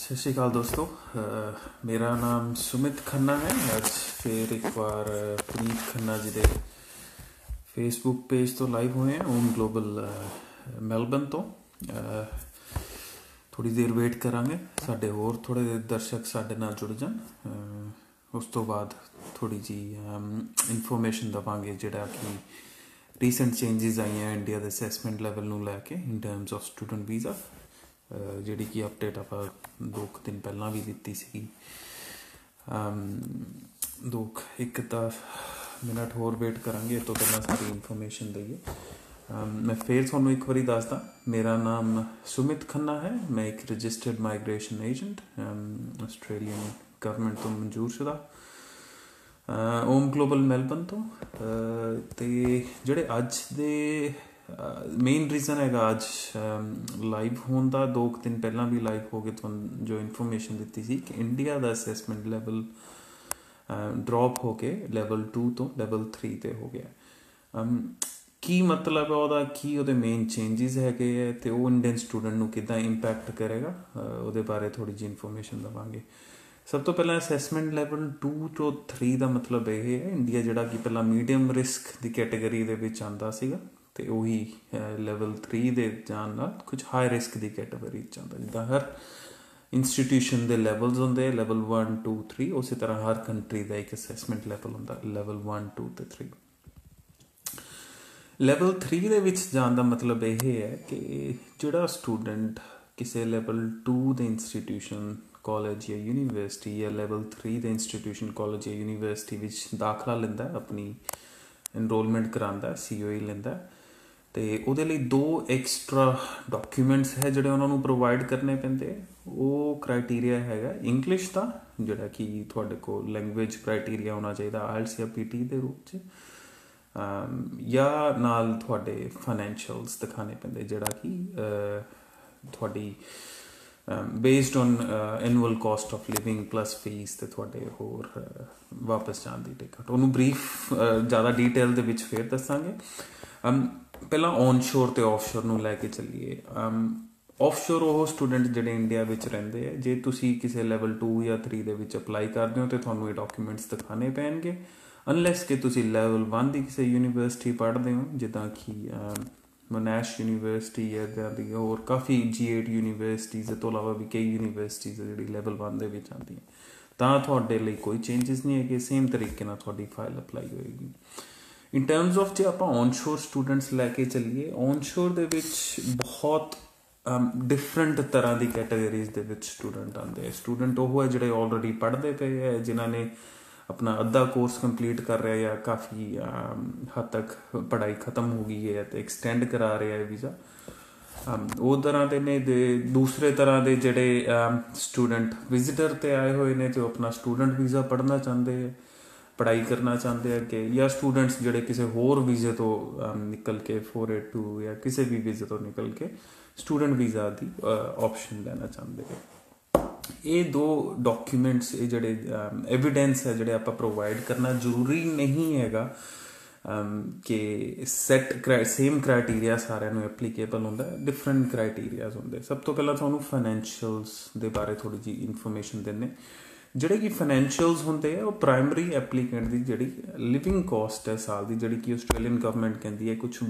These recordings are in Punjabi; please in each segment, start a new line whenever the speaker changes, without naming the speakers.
सत श्री अकाल दोस्तों। मेरा नाम सुमित खन्ना है। अज फिर एक बार पुनीत खन्ना जी के फेसबुक पेज तो लाइव हुए हैं ओम ग्लोबल मैलबर्न तो। थोड़ी देर वेट करांगे साढ़े होर थोड़े दर्शक साढ़े नाल जुड़ जान। उस तो बाद थोड़ी जी इनफॉर्मेशन देवांगे जिहड़ा कि रीसेंट चेंजिज आई हैं इंडिया के असैसमेंट लैवल नूं लैके in terms of student visa, जिहड़ी कि अपडेट आप 2 दिन पहला भी दी सी। एक मिनट होर वेट करांगे तो पहला सारी इनफॉर्मेशन दईए। मैं फिर थोनों एक बारी दसदा, मेरा नाम सुमित खन्ना है। मैं एक registered migration agent Australian government तो मंजूरशुदा ओम ग्लोबल मैलबर्न तो। जिहड़े अज दे मेन रीज़न है अज लाइव होने का, 2 दिन पहला भी लाइव हो गए तो जो इनफॉर्मेशन दी सी कि इंडिया का असैसमेंट लैवल ड्रॉप हो के लैवल 2 तो लैवल 3 ते हो गया। की मतलब है वह की वो मेन चेंजिज है तो वो इंडियन स्टूडेंट नूं किद्दां इंपैक्ट करेगा, वो बारे थोड़ी जी इनफॉर्मेशन देवांगे। सब तो पहला असैसमेंट लैवल 2 तो 3 का मतलब यह है इंडिया जिहड़ा कि पहला मीडियम रिस्क की कैटेगरी दे विच आंदा सीगा तो वही लैवल 3 दे जान नाल कुछ हाई रिस्क की कैटेगरी आता। जिद्दां हर इंस्टीट्यूशन के लैवल्स होंदे लैवल 1 2 3, उस तरह हर कंट्री का एक असैसमेंट लैवल होंदा लैवल 1 2 ते 3। लैवल 3 दे विच जान दा मतलब यह है कि जिहड़ा स्टूडेंट किसी लैवल 2 के इंस्टीट्यूशन कॉलेज या यूनीवर्सिटी या लैवल 3 के इंस्टीट्यूशन कॉलेज या यूनीवर्सिटी विच दाखला लैंदा अपनी एनरोलमेंट करांदा COE लैंदा तो वो 2 एक्सट्रा डॉक्यूमेंट्स है जिहड़े उन्होंने प्रोवाइड करने पैंदे। वो क्राइटेरिया हैगा इंग्लिश का जिहड़ा कि तुहाडे कोल लैंगुएज क्राइटेरिया होना चाहिए IELTS या PT के रूप च, या नाल तुहाडे फाइनैंशियल्स दिखाने पैंदे जिहड़ा कि तुहाडी based on annual cost of living plus fees तो थोड़े होर वापस जाने की टिकट। उन्होंने ब्रीफ ज़्यादा डिटेल दे विच फिर दसांगे। पहला ऑनशोर तो ऑफशोर नूं लैके चलीए। ऑफशोर वो स्टूडेंट जिहड़े इंडिया विच रहिंदे है, जे तुसी किसी लैवल 2 या 3 दे विच अप्लाई करदे हो तो तुहानूं ये डॉक्यूमेंट्स दिखाने पैणगे, अनलैस कि तुसी लैवल 1 की किसी यूनीवर्सिटी पढ़ते हो जिद्दां कि मोनैश यूनीवर्सिटी है दी होर काफ़ी G8 यूनीवर्सिटीज़ तो अलावा भी कई यूनीवर्सिटीज़ जिहड़ी लैवल 1 दे विच आंदी तां तुहाडे लई कोई चेंजिस नहीं है कि सेम तरीके नाल तुहाडी फाइल अप्लाई होएगी। इन टर्म्स ऑफ जो आपां ऑनशोर स्टूडेंट्स लैके चलीए, ऑनशोर दे विच बहुत डिफरेंट तरह की कैटेगरीज दे विच स्टूडेंट आते हैं। स्टूडेंट वो है जिहड़े ऑलरेडी पढ़ते पे है, जिन्हां ने अपना अद्धा कोर्स कंप्लीट कर रहा है या काफ़ी हद तक पढ़ाई ख़त्म हो गई है तो एक्सटेंड करा रहा है वीज़ा। वो तरह के ने दूसरे तरह के जोड़े स्टूडेंट विजिटर ते आए हुए ने तो अपना स्टूडेंट वीज़ा पढ़ना चाहते हैं, पढ़ाई करना चाहते हैं कि, या स्टूडेंट्स जोड़े किसी होर वीज़े तो निकल के 482 या किसी भी वीज़े तो निकल के स्टूडेंट वीज़ा की ऑप्शन लेना चाहते हैं। ये 2 डॉक्यूमेंट्स ये जोड़े एविडेंस है जोड़े आप प्रोवाइड करना जरूरी नहीं हैगा कि सेम क्राइटेरिया सारे एप्लीकेबल होंदा, डिफरेंट क्राइटेरियाज होंदे। सब तो पहला तुहानूं फाइनैंशियल्स दे बारे थोड़ी जी इनफॉर्मेशन देने। जिहड़े कि फाइनैंशियल्स होंदे है वो प्राइमरी एप्लीकेंट की जिहड़ी लिविंग कॉस्ट है साल की, जिहड़ी कि आस्ट्रेलियन गवर्नमेंट कहती है कुछ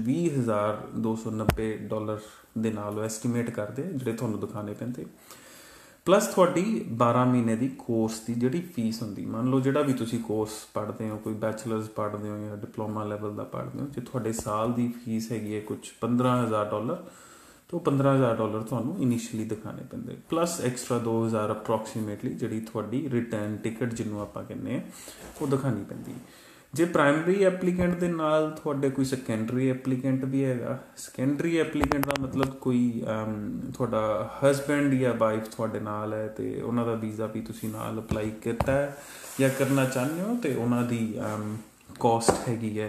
$20,290 दे नाल एस्टीमेट करदे जिहड़े तुहानूं दिखाने पैंदे, प्लस थोड़ी 12 महीने की कोर्स की जिहड़ी फीस होंदी। मान लो जिहड़ा भी तुसी कोर्स पढ़ते हो, कोई बैचलर्स पढ़ते हो या डिप्लोमा लैवल का पढ़ते हो, जो थोड़े साल की फीस हैगी है कुछ $15,000 तो $15,000 तुहानूं इनिशियली दिखाने पैंदे, प्लस एक्सट्रा 2,000 अप्रोक्सीमेटली जिहड़ी थोड़ी रिटर्न टिकट जिन्हों आपां कहने हैं वो दिखानी पैंदी। जे प्राइमरी एप्लीकेंट दे नाल थोड़े कोई सैकेंडरी एप्लीकेंट भी हैगा। सैकेंडरी एप्लीकेंट का मतलब कोई थोड़ा हसबैंड या वाइफ थोड़े नाल है तो उन्हों का वीज़ा भी तुसी नाल अप्लाई किया है या करना चाहते हो तो उन्हों की कॉस्ट हैगी है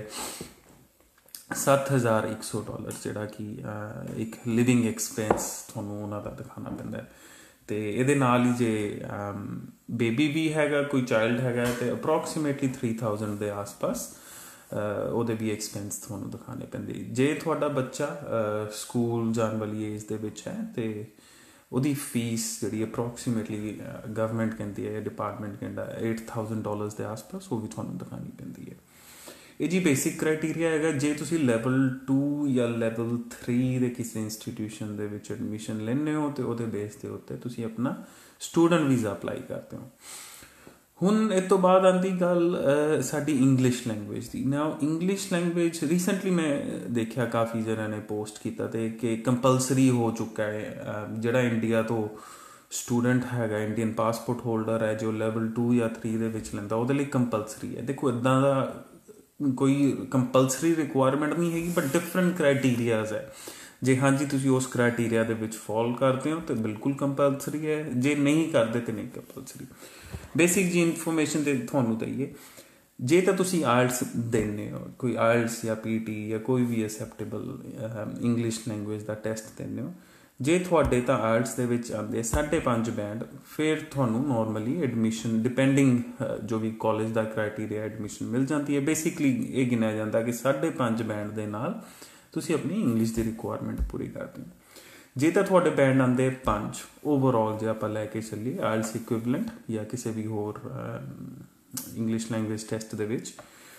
$7,100 जिहड़ा कि एक लिविंग एक्सपेंस तुहानूं उन्हों का दिखाना पैंदा है। तो ये नाल ही जे बेबी भी हैगा, कोई चाइल्ड हैगा तो अप्रोक्सीमेटली 3,000 के आस पास वो भी एक्सपेंस तुहानूं दिखाने पैंदे। जे तुहाडा बच्चा स्कूल जाने वाली एज दे विच है तो ਉਹਦੀ ਫੀਸ ਜਿਹੜੀ ਅਪਰੋਕਸੀਮੇਟਲੀ ਗਵਰਨਮੈਂਟ ਕਹਿੰਦੀ ਹੈ, ਡਿਪਾਰਟਮੈਂਟ ਕਹਿੰਦਾ $8,000 ਦੇ ਆਸ-ਪਾਸ, ਉਹ ਵੀ ਤੁਹਾਨੂੰ ਦਿਖਾਉਣੀ ਪੈਂਦੀ ਹੈ। ਇਹ ਜੀ ਬੇਸਿਕ ਕ੍ਰਾਈਟੀਰੀਆ ਹੈਗਾ। ਜੇ ਤੁਸੀਂ ਲੈਵਲ 2 ਜਾਂ ਲੈਵਲ 3 ਦੇ ਕਿਸੇ ਇੰਸਟੀਟਿਊਸ਼ਨ ਦੇ ਵਿੱਚ ਐਡਮਿਸ਼ਨ ਲੈਂਦੇ ਹੋ ਅਤੇ ਉਹਦੇ ਬੇਸ ਦੇ ਉੱਤੇ ਤੁਸੀਂ ਆਪਣਾ ਸਟੂਡੈਂਟ ਵੀਜ਼ਾ ਅਪਲਾਈ ਕਰਦੇ ਹੋ। ਹੁਣ ਇਹ ਤੋਂ ਬਾਅਦ ਆਉਂਦੀ ਗੱਲ ਸਾਡੀ ਇੰਗਲਿਸ਼ ਲੈਂਗੁਏਜ ਦੀ। ਨਾ ਇੰਗਲਿਸ਼ ਲੈਂਗੁਏਜ ਰੀਸੈਂਟਲੀ ਮੈਂ ਦੇਖਿਆ ਕਾਫੀ ਜਣਿਆਂ ਨੇ ਪੋਸਟ ਕੀਤਾ ਤੇ ਕਿ ਕੰਪਲਸਰੀ ਹੋ ਚੁੱਕਾ ਹੈ। ਜਿਹੜਾ ਇੰਡੀਆ ਤੋਂ ਸਟੂਡੈਂਟ ਹੈਗਾ, ਇੰਡੀਅਨ ਪਾਸਪੋਰਟ ਹੋਲਡਰ ਹੈ, ਜੋ ਲੈਵਲ 2 ਜਾਂ 3 ਦੇ ਵਿੱਚ ਲੈਂਦਾ, ਉਹਦੇ ਲਈ ਕੰਪਲਸਰੀ ਹੈ। ਦੇਖੋ ਇੱਦਾਂ ਦਾ ਕੋਈ ਕੰਪਲਸਰੀ ਰਿਕੁਆਇਰਮੈਂਟ ਨਹੀਂ ਹੈਗੀ, ਬਟ ਡਿਫਰੈਂਟ ਕ੍ਰਾਈਟੀਰੀਆਜ਼ ਹੈ। ਜੇ ਹਾਂਜੀ ਤੁਸੀਂ ਉਸ ਕ੍ਰਾਈਟੀਰੀਆ ਦੇ ਵਿੱਚ ਫੋਲੋ ਕਰਦੇ ਹੋ ਤਾਂ ਬਿਲਕੁਲ ਕੰਪਲਸਰੀ ਹੈ, ਜੇ ਨਹੀਂ ਕਰਦੇ ਤਾਂ ਨਹੀਂ ਕੰਪਲਸਰੀ। ਬੇਸਿਕ ਜੀ ਇਨਫੋਰਮੇਸ਼ਨ ਤੇ ਤੁਹਾਨੂੰ ਦਈਏ, ਜੇ ਤਾਂ ਤੁਸੀਂ ਆਇਲਟਸ ਦਿੰਦੇ ਹੋ, ਕੋਈ ਆਇਲਟਸ ਜਾਂ PT ਜਾਂ ਕੋਈ ਵੀ ਅਸੈਪਟੇਬਲ ਇੰਗਲਿਸ਼ ਲੈਂਗੁਏਜ ਦਾ ਟੈਸਟ ਦਿੰਦੇ ਹੋ, ਜੇ ਤੁਹਾਡੇ ਤਾਂ ਆਇਲਟਸ ਦੇ ਵਿੱਚ ਆਉਂਦੇ 5.5 ਬੈਂਡ, ਫਿਰ ਤੁਹਾਨੂੰ ਨੋਰਮਲੀ ਐਡਮਿਸ਼ਨ ਡਿਪੈਂਡਿੰਗ ਜੋ ਵੀ ਕਾਲਜ ਦਾ ਕ੍ਰਾਈਟੀਰੀਆ ਐਡਮਿਸ਼ਨ ਮਿਲ ਜਾਂਦੀ ਹੈ। ਬੇਸਿਕਲੀ ਇਹ ਗਿਣਿਆ ਜਾਂਦਾ ਕਿ 5.5 ਬੈਂਡ ਦੇ ਨਾਲ ਤੁਸੀਂ ਆਪਣੀ ਇੰਗਲਿਸ਼ ਦੀ ਰਿਕੁਆਇਰਮੈਂਟ ਪੂਰੀ ਕਰਦੇ ਹੋ। ਜੇ ਤਾਂ ਤੁਹਾਡੇ ਬੈਂਡ ਆਉਂਦੇ 5 ਓਵਰਆਲ, ਜੇ ਆਪਾਂ ਲੈ ਕੇ ਚੱਲੀਏ ਆਇਲਟਸ ਇਕੁਇਵਲੈਂਟ ਜਾਂ ਕਿਸੇ ਵੀ ਹੋਰ ਇੰਗਲਿਸ਼ ਲੈਂਗੁਏਜ ਟੈਸਟ ਦੇ ਵਿੱਚ,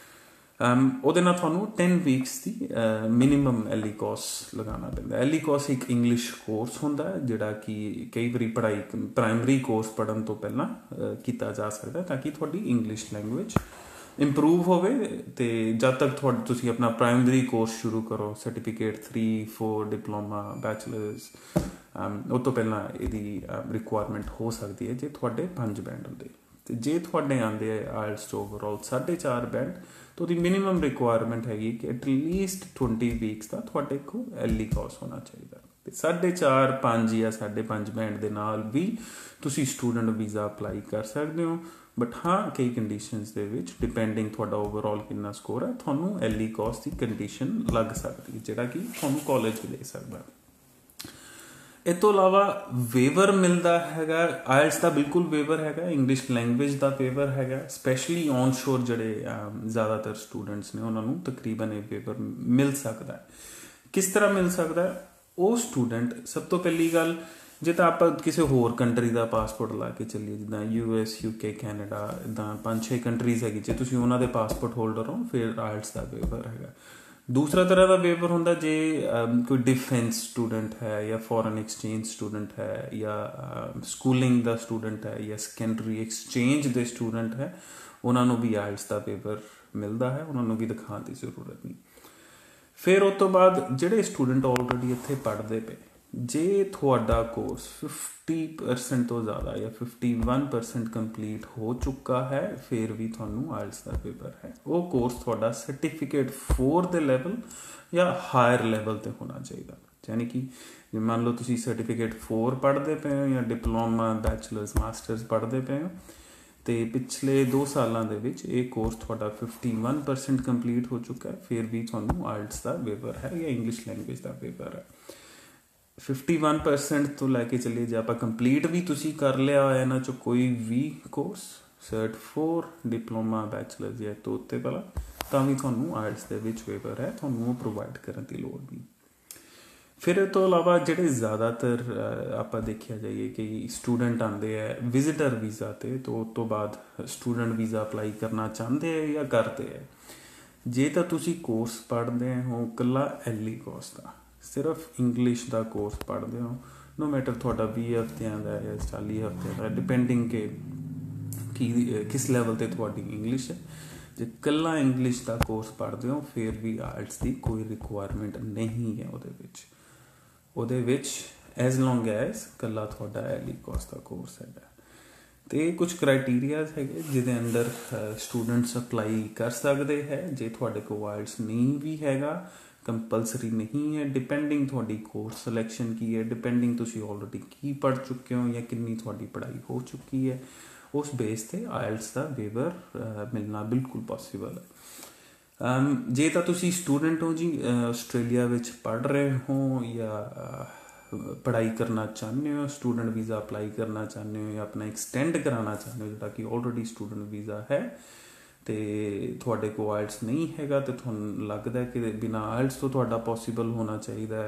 ਉਹਦੇ ਨਾਲ ਤੁਹਾਨੂੰ 10 ਵੀਕਸ ਦੀ ਮਿਨੀਮਮ ਐਲੀਕੋਸ ਲਗਾਉਣਾ ਪੈਂਦਾ। ਐਲੀਕੋਸ ਇੱਕ ਇੰਗਲਿਸ਼ ਕੋਰਸ ਹੁੰਦਾ ਜਿਹੜਾ ਕਿ ਕਈ ਵਾਰੀ ਪ੍ਰਾਇਮਰੀ ਕੋਰਸ ਪੜ੍ਹਨ ਤੋਂ ਪਹਿਲਾਂ ਕੀਤਾ ਜਾ ਸਕਦਾ, ਤਾਂ ਕਿ ਤੁਹਾਡੀ ਇੰਗਲਿਸ਼ ਲੈਂਗੁਏਜ ਇੰਪਰੂਵ ਹੋਵੇ। ਅਤੇ ਜਦ ਤੱਕ ਤੁਸੀਂ ਆਪਣਾ ਪ੍ਰਾਇਮਰੀ ਕੋਰਸ ਸ਼ੁਰੂ ਕਰੋ, ਸਰਟੀਫਿਕੇਟ 3, 4 ਡਿਪਲੋਮਾ, ਬੈਚਲਰਸ, ਉਹ ਤੋਂ ਪਹਿਲਾਂ ਇਹਦੀ ਰਿਕੁਆਇਰਮੈਂਟ ਹੋ ਸਕਦੀ ਹੈ ਜੇ ਤੁਹਾਡੇ 5 ਬੈਂਡ ਹੁੰਦੇ। ਅਤੇ ਜੇ ਤੁਹਾਡੇ ਆਉਂਦੇ ਆ ਆਇਲਟਸ 'ਚ ਓਵਰਆਲ 4.5 ਬੈਂਡ, ਤਾਂ ਉਹਦੀ ਮਿਨੀਮਮ ਰਿਕੁਆਇਰਮੈਂਟ ਹੈਗੀ ਕਿ ਐਟਲੀਸਟ 20 ਵੀਕਸ ਦਾ ਤੁਹਾਡੇ ਕੋਲ ਐਲੀਕੋਸ ਹੋਣਾ ਚਾਹੀਦਾ। ਅਤੇ 4.5, 5 ਜਾਂ 5.5 ਬੈਂਡ ਦੇ ਨਾਲ ਵੀ ਤੁਸੀਂ ਸਟੂਡੈਂਟ ਵੀਜ਼ਾ ਅਪਲਾਈ ਕਰ ਸਕਦੇ ਹੋ। ਬਟ ਹਾਂ, ਕਈ ਕੰਡੀਸ਼ਨਸ ਦੇ ਵਿੱਚ ਡਿਪੈਂਡਿੰਗ ਤੁਹਾਡਾ ਓਵਰਆਲ ਕਿੰਨਾ ਸਕੋਰ ਹੈ, ਤੁਹਾਨੂੰ ਐਲੀਕੋਸ ਦੀ ਕੰਡੀਸ਼ਨ ਲੱਗ ਸਕਦੀ ਹੈ, ਜਿਹੜਾ ਕਿ ਤੁਹਾਨੂੰ ਕਾਲਜ ਦੇ ਸਕਦਾ। ਇਹ ਤੋਂ ਇਲਾਵਾ ਵੇਵਰ ਮਿਲਦਾ ਹੈਗਾ। ਆਇਲਟਸ ਦਾ ਬਿਲਕੁਲ ਵੇਵਰ ਹੈਗਾ, ਇੰਗਲਿਸ਼ ਲੈਂਗੁਏਜ ਦਾ ਵੇਵਰ ਹੈਗਾ। ਸਪੈਸ਼ਲੀ ਔਨ ਸ਼ੋਰ ਜਿਹੜੇ ਜ਼ਿਆਦਾਤਰ ਸਟੂਡੈਂਟਸ ਨੇ, ਉਹਨਾਂ ਨੂੰ ਤਕਰੀਬਨ ਇਹ ਵੇਵਰ ਮਿਲ ਸਕਦਾ ਹੈ। ਕਿਸ ਤਰ੍ਹਾਂ ਮਿਲ ਸਕਦਾ? ਉਹ ਸਟੂਡੈਂਟ, ਸਭ ਤੋਂ ਪਹਿਲੀ ਗੱਲ, ਜੇ ਤਾਂ ਆਪਾਂ ਕਿਸੇ ਹੋਰ ਕੰਟਰੀ ਦਾ ਪਾਸਪੋਰਟ ਲਾ ਕੇ ਚੱਲੀਏ, ਜਿੱਦਾਂ US, UK, ਕੈਨੇਡਾ, ਇੱਦਾਂ 5-6 ਕੰਟਰੀਜ਼ ਹੈਗੀ, ਜੇ ਤੁਸੀਂ ਉਹਨਾਂ ਦੇ ਪਾਸਪੋਰਟ ਹੋਲਡਰ ਹੋ, ਫਿਰ ਆਇਲਟਸ ਦਾ ਵੇਵਰ ਹੈਗਾ। ਦੂਸਰਾ ਤਰ੍ਹਾਂ ਦਾ ਵੇਵਰ ਹੁੰਦਾ ਜੇ ਕੋਈ ਡਿਫੈਂਸ ਸਟੂਡੈਂਟ ਹੈ ਜਾਂ ਫੋਰਨ ਐਕਸਚੇਂਜ ਸਟੂਡੈਂਟ ਹੈ ਜਾਂ ਸਕੂਲਿੰਗ ਦਾ ਸਟੂਡੈਂਟ ਹੈ ਜਾਂ ਸੈਕੰਡਰੀ ਐਕਸਚੇਂਜ ਦੇ ਸਟੂਡੈਂਟ ਹੈ, ਉਹਨਾਂ ਨੂੰ ਵੀ ਆਇਲਟਸ ਦਾ ਵੇਵਰ ਮਿਲਦਾ ਹੈ, ਉਹਨਾਂ ਨੂੰ ਵੀ ਦਿਖਾਉਣ ਦੀ ਜ਼ਰੂਰਤ ਨਹੀਂ। ਫਿਰ ਉਸ ਤੋਂ ਬਾਅਦ ਜਿਹੜੇ ਸਟੂਡੈਂਟ ਆਲਰੇਡੀ ਇੱਥੇ ਪੜ੍ਹਦੇ ਪਏ, ਜੇ ਤੁਹਾਡਾ ਕੋਰਸ 50% ਤੋਂ ਜ਼ਿਆਦਾ ਜਾਂ 51% ਕੰਪਲੀਟ ਹੋ ਚੁੱਕਾ ਹੈ, ਫਿਰ ਵੀ ਤੁਹਾਨੂੰ ਆਇਲਟਸ ਦਾ ਵੇਵਰ ਹੈ। ਉਹ ਕੋਰਸ ਤੁਹਾਡਾ ਸਰਟੀਫਿਕੇਟ 4 ਦੇ ਲੈਵਲ ਜਾਂ ਹਾਇਰ ਲੈਵਲ 'ਤੇ ਹੋਣਾ ਚਾਹੀਦਾ। ਯਾਨੀ ਕਿ ਜੇ ਮੰਨ ਲਓ ਤੁਸੀਂ ਸਰਟੀਫਿਕੇਟ 4 ਪੜ੍ਹਦੇ ਪਏ ਹੋ ਜਾਂ ਡਿਪਲੋਮਾ, ਬੈਚਲਰਸ, ਮਾਸਟਰਸ ਪੜ੍ਹਦੇ ਪਏ ਹੋ, ਅਤੇ ਪਿਛਲੇ 2 ਸਾਲਾਂ ਦੇ ਵਿੱਚ ਇਹ ਕੋਰਸ ਤੁਹਾਡਾ 51% ਕੰਪਲੀਟ ਹੋ ਚੁੱਕਾ ਹੈ, ਫਿਰ ਵੀ ਤੁਹਾਨੂੰ ਆਇਲਟਸ ਦਾ ਵੇਵਰ ਹੈ ਜਾਂ ਇੰਗਲਿਸ਼ ਲੈਂਗੁਏਜ ਦਾ ਵੇਵਰ ਹੈ। 51% ਤੋਂ ਲੈ ਕੇ ਚੱਲੀਏ, ਜੇ ਆਪਾਂ ਕੰਪਲੀਟ ਵੀ ਤੁਸੀਂ ਕਰ ਲਿਆ ਹੋਇਆ ਇਹਨਾਂ 'ਚੋਂ ਕੋਈ ਵੀ ਕੋਰਸ, Cert 4, ਡਿਪਲੋਮਾ, ਬੈਚਲਰ ਜਾਂ ਤੋਂ ਉੱਤੇ ਵਾਲਾ, ਤਾਂ ਵੀ ਤੁਹਾਨੂੰ ਆਇਲਟਸ ਦੇ ਵਿੱਚ ਵੇਵਰ ਹੈ, ਤੁਹਾਨੂੰ ਉਹ ਪ੍ਰੋਵਾਈਡ ਕਰਨ ਦੀ ਲੋੜ ਨਹੀਂ। ਫਿਰ ਇਹ ਤੋਂ ਇਲਾਵਾ ਜਿਹੜੇ ਜ਼ਿਆਦਾਤਰ ਆਪਾਂ ਦੇਖਿਆ ਜਾਈਏ ਕਿ ਸਟੂਡੈਂਟ ਆਉਂਦੇ ਹੈ ਵਿਜ਼ਿਟਰ ਵੀਜ਼ਾ 'ਤੇ, ਤਾਂ ਉਸ ਤੋਂ ਬਾਅਦ ਸਟੂਡੈਂਟ ਵੀਜ਼ਾ ਅਪਲਾਈ ਕਰਨਾ ਚਾਹੁੰਦੇ ਹੈ ਜਾਂ ਕਰਦੇ ਹੈ। ਜੇ ਤਾਂ ਤੁਸੀਂ ਕੋਰਸ ਪੜ੍ਹਦੇ ਹੋ ਇਕੱਲਾ ਐਲੀਕੋਸ ਦਾ, ਸਿਰਫ ਇੰਗਲਿਸ਼ ਦਾ ਕੋਰਸ ਪੜ੍ਹਦੇ ਹੋ, ਨੋ ਮੈਟਰ ਤੁਹਾਡਾ 20 ਹਫ਼ਤਿਆਂ ਦਾ ਜਾਂ 40 ਹਫ਼ਤਿਆਂ ਦਾ, ਡਿਪੈਂਡਿੰਗ ਕਿ ਕਿਸ ਲੈਵਲ 'ਤੇ ਤੁਹਾਡੀ ਇੰਗਲਿਸ਼ ਹੈ। ਜੇ ਇਕੱਲਾ ਇੰਗਲਿਸ਼ ਦਾ ਕੋਰਸ ਪੜ੍ਹਦੇ ਹੋ, ਫਿਰ ਵੀ ਆਇਲਟਸ ਦੀ ਕੋਈ ਰਿਕੁਆਇਰਮੈਂਟ ਨਹੀਂ ਹੈ ਉਹਦੇ ਵਿੱਚ ਐਜ਼ ਲੌਂਗ ਐਜ਼ ਇਕੱਲਾ ਤੁਹਾਡਾ ਐਲੀਕੋਸ ਦਾ ਕੋਰਸ ਹੈਗਾ। ਅਤੇ ਕੁਝ ਕ੍ਰਾਈਟੀਰੀਆਜ਼ ਹੈਗੇ ਜਿਹਦੇ ਅੰਦਰ ਸਟੂਡੈਂਟਸ ਅਪਲਾਈ ਕਰ ਸਕਦੇ ਹੈ। ਜੇ ਤੁਹਾਡੇ ਕੋਲ ਆਇਲਟਸ ਨਹੀਂ ਵੀ ਹੈਗਾ, ਕੰਪਲਸਰੀ ਨਹੀਂ ਹੈ, ਡਿਪੈਂਡਿੰਗ ਤੁਹਾਡੀ ਕੋਰਸ ਸਿਲੈਕਸ਼ਨ ਕੀ ਹੈ, ਡਿਪੈਂਡਿੰਗ ਤੁਸੀਂ ਆਲਰੇਡੀ ਕੀ ਪੜ੍ਹ ਚੁੱਕੇ ਹੋ ਜਾਂ ਕਿੰਨੀ ਤੁਹਾਡੀ ਪੜ੍ਹਾਈ ਹੋ ਚੁੱਕੀ ਹੈ, ਉਸ ਬੇਸ 'ਤੇ ਆਇਲਟਸ ਦਾ ਵੇਵਰ ਮਿਲਣਾ ਬਿਲਕੁਲ ਪੋਸੀਬਲ ਹੈ। ਜੇ ਤਾਂ ਤੁਸੀਂ ਸਟੂਡੈਂਟ ਹੋ ਜੀ, ਆਸਟ੍ਰੇਲੀਆ ਵਿੱਚ ਪੜ੍ਹ ਰਹੇ ਹੋ ਜਾਂ ਪੜ੍ਹਾਈ ਕਰਨਾ ਚਾਹੁੰਦੇ ਹੋ, ਸਟੂਡੈਂਟ ਵੀਜ਼ਾ ਅਪਲਾਈ ਕਰਨਾ ਚਾਹੁੰਦੇ ਹੋ ਜਾਂ ਆਪਣਾ ਐਕਸਟੈਂਡ ਕਰਾਉਣਾ ਚਾਹੁੰਦੇ ਹੋ, ਜਿਹੜਾ ਕਿ ਆਲਰੇਡੀ ਸਟੂਡੈਂਟ ਵੀਜ਼ਾ ਹੈ, ਅਤੇ ਤੁਹਾਡੇ ਕੋਲ ਆਇਲਟਸ ਨਹੀਂ ਹੈਗਾ, ਅਤੇ ਤੁਹਾਨੂੰ ਲੱਗਦਾ ਕਿ ਬਿਨਾਂ ਆਇਲਟਸ ਤੋਂ ਤੁਹਾਡਾ ਪੋਸੀਬਲ ਹੋਣਾ ਚਾਹੀਦਾ ਹੈ,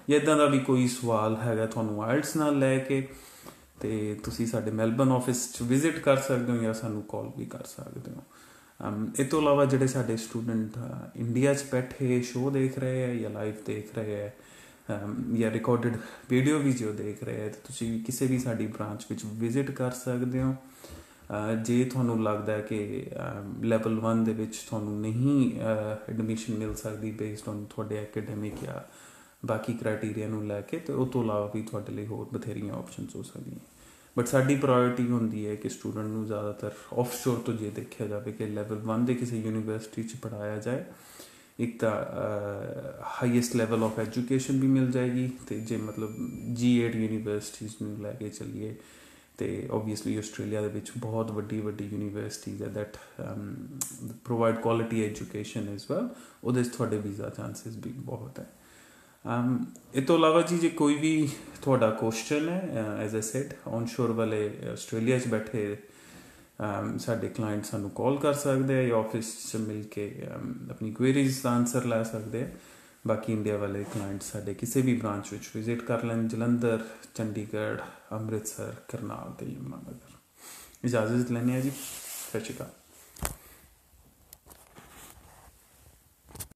ਜਾਂ ਇੱਦਾਂ ਦਾ ਵੀ ਕੋਈ ਸਵਾਲ ਹੈਗਾ ਤੁਹਾਨੂੰ ਆਇਲਟਸ ਨਾਲ ਲੈ ਕੇ, ਤੇ ਤੁਸੀਂ ਸਾਡੇ ਮੈਲਬਰਨ ਆਫਿਸ 'ਚ ਵਿਜ਼ਿਟ ਕਰ ਸਕਦੇ ਹੋ ਜਾਂ ਸਾਨੂੰ ਕਾਲ ਵੀ ਕਰ ਸਕਦੇ ਹੋ। ਇਹ ਤੋਂ ਇਲਾਵਾ ਜਿਹੜੇ ਸਾਡੇ ਸਟੂਡੈਂਟ ਇੰਡੀਆ 'ਚ ਬੈਠੇ ਸ਼ੋਅ ਦੇਖ ਰਹੇ ਹੈ ਜਾਂ ਲਾਈਵ ਦੇਖ ਰਹੇ ਹੈ ਜਾਂ ਰਿਕਾਰਡਡ ਵੀਡੀਓ ਵੀ ਜੋ ਦੇਖ ਰਹੇ ਹੈ, ਤਾਂ ਤੁਸੀਂ ਕਿਸੇ ਵੀ ਸਾਡੀ ਬ੍ਰਾਂਚ ਵਿੱਚ ਵਿਜ਼ਿਟ ਕਰ ਸਕਦੇ ਹੋ। ਜੇ ਤੁਹਾਨੂੰ ਲੱਗਦਾ ਕਿ ਲੈਵਲ 1 ਦੇ ਵਿੱਚ ਤੁਹਾਨੂੰ ਨਹੀਂ ਐਡਮਿਸ਼ਨ ਮਿਲ ਸਕਦੀ ਬੇਸਡ ਔਨ ਤੁਹਾਡੇ ਐਕੈਡੈਮਿਕ ਜਾਂ ਬਾਕੀ ਕ੍ਰਾਈਟੀਰੀਆ ਨੂੰ ਲੈ ਕੇ, ਤੇ ਉਹ ਤੋਂ ਇਲਾਵਾ ਵੀ ਤੁਹਾਡੇ ਲਈ ਹੋਰ ਬਥੇਰੀਆਂ ਆਪਸ਼ਨਸ ਹੋ ਸਕਦੀਆਂ। ਬਟ ਸਾਡੀ ਪ੍ਰਾਇੋਰਟੀ ਹੁੰਦੀ ਹੈ ਕਿ ਸਟੂਡੈਂਟ ਨੂੰ ਜ਼ਿਆਦਾਤਰ ਆਫਸ਼ੋਰ ਤੋਂ ਜੇ ਦੇਖਿਆ ਜਾਵੇ ਕਿ ਲੈਵਲ 1 ਦੇ ਕਿਸੇ ਯੂਨੀਵਰਸਿਟੀ 'ਚ ਪੜ੍ਹਾਇਆ ਜਾਏ, ਇੱਕ ਤਾਂ ਹਾਈਐਸਟ ਲੈਵਲ ਆਫ ਐਜੂਕੇਸ਼ਨ ਵੀ ਮਿਲ ਜਾਏਗੀ, ਅਤੇ ਜੇ ਮਤਲਬ G8 ਯੂਨੀਵਰਸਿਟੀਜ਼ ਨੂੰ ਲੈ ਕੇ ਚੱਲੀਏ ਤੇ ਓਬਵੀਅਸਲੀ ਆਸਟ੍ਰੇਲੀਆ ਦੇ ਵਿੱਚ ਬਹੁਤ ਵੱਡੀ ਯੂਨੀਵਰਸਿਟੀਜ਼ ਹੈ that provide quality education as well, ਉਹਦੇ 'ਚ ਤੁਹਾਡੇ ਵੀਜ਼ਾ ਚਾਂਸਿਸ ਵੀ ਬਹੁਤ ਹੈ। ਇਹ ਤੋਂ ਇਲਾਵਾ ਜੀ ਜੇ ਕੋਈ ਵੀ ਤੁਹਾਡਾ ਕੁਐਸਚਨ ਹੈ, ਐਜ਼ ਅ ਸੈਡ ਔਨਸ਼ੋਰ ਵਾਲੇ ਆਸਟ੍ਰੇਲੀਆ 'ਚ ਬੈਠੇ ਸਾਡੇ ਕਲਾਇੰਟ ਸਾਨੂੰ ਕਾਲ ਕਰ ਸਕਦੇ ਆ ਜਾਂ ਆਫਿਸ 'ਚ ਮਿਲ ਕੇ ਆਪਣੀ ਕੁਐਰੀਜ਼ ਦਾ ਆਨਸਰ ਲੈ ਸਕਦੇ ਆ। ਬਾਕੀ ਇੰਡੀਆ ਵਾਲੇ ਕਲਾਇੰਟ ਸਾਡੇ ਕਿਸੇ ਵੀ ਬ੍ਰਾਂਚ ਵਿੱਚ ਵਿਜ਼ਿਟ ਕਰ ਲੈਣ, ਜਲੰਧਰ, ਚੰਡੀਗੜ੍ਹ, ਅੰਮ੍ਰਿਤਸਰ, ਕਰਨਾਲ ਤੇ ਯਮੁਨਾਨਗਰ। ਇਜਾਜ਼ਤ ਲੈਂਦੇ ਹਾਂ ਜੀ, ਸਤਿ ਸ਼੍ਰੀ ਅਕਾਲ।